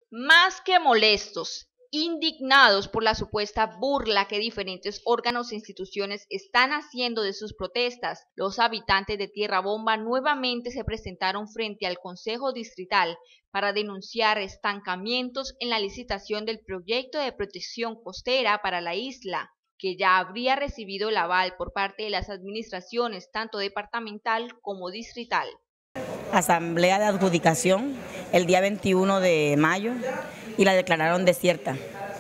Más que molestos, indignados por la supuesta burla que diferentes órganos e instituciones están haciendo de sus protestas, los habitantes de Tierra Bomba nuevamente se presentaron frente al Consejo Distrital para denunciar estancamientos en la licitación del proyecto de protección costera para la isla, que ya habría recibido el aval por parte de las administraciones tanto departamental como distrital. Asamblea de adjudicación el día 21 de mayo y la declararon desierta.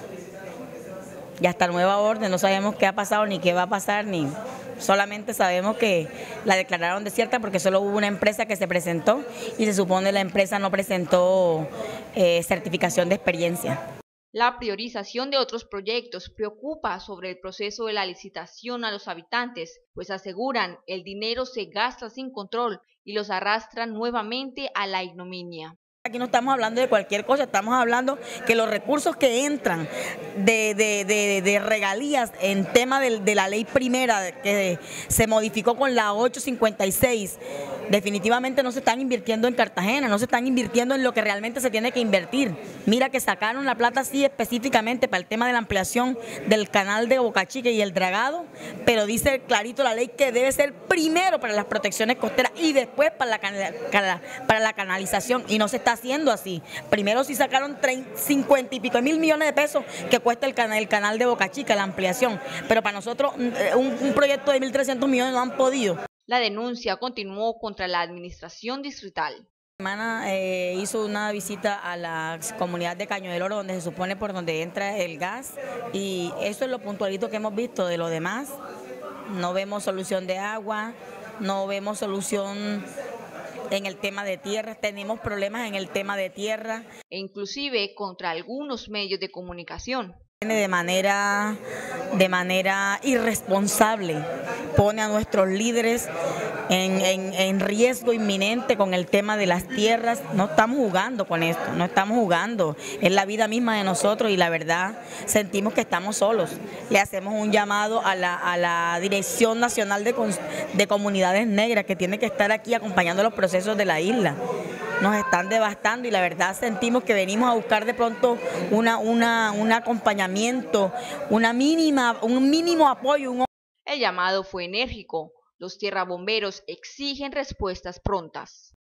Y hasta nueva orden, no sabemos qué ha pasado ni qué va a pasar, ni solamente sabemos que la declararon desierta porque solo hubo una empresa que se presentó y se supone la empresa no presentó certificación de experiencia. La priorización de otros proyectos preocupa sobre el proceso de la licitación a los habitantes, pues aseguran el dinero se gasta sin control y los arrastra nuevamente a la ignominia. Aquí no estamos hablando de cualquier cosa, estamos hablando que los recursos que entran de regalías en tema de la ley primera que se modificó con la 856, definitivamente no se están invirtiendo en Cartagena, no se están invirtiendo en lo que realmente se tiene que invertir. Mira que sacaron la plata sí específicamente para el tema de la ampliación del canal de Boca Chica y el dragado, pero dice clarito la ley que debe ser primero para las protecciones costeras y después para la canalización, y no se está haciendo así. Primero sí sacaron 50 y pico mil millones de pesos que cuesta el canal de Boca Chica, la ampliación, pero para nosotros un proyecto de 1.300 millones no han podido. La denuncia continuó contra la administración distrital. La semana hizo una visita a la comunidad de Caño del Oro, donde se supone por donde entra el gas, y eso es lo puntualito que hemos visto. De lo demás no vemos solución de agua, no vemos solución en el tema de tierra, tenemos problemas en el tema de tierra. E inclusive contra algunos medios de comunicación. De manera irresponsable pone a nuestros líderes en riesgo inminente con el tema de las tierras. No estamos jugando con esto, no estamos jugando, es la vida misma de nosotros y la verdad sentimos que estamos solos. Le hacemos un llamado a la Dirección Nacional de Comunidades Negras, que tiene que estar aquí acompañando los procesos de la isla. Nos están devastando y la verdad sentimos que venimos a buscar de pronto un acompañamiento, un mínimo apoyo. El llamado fue enérgico. Los tierrabomberos exigen respuestas prontas.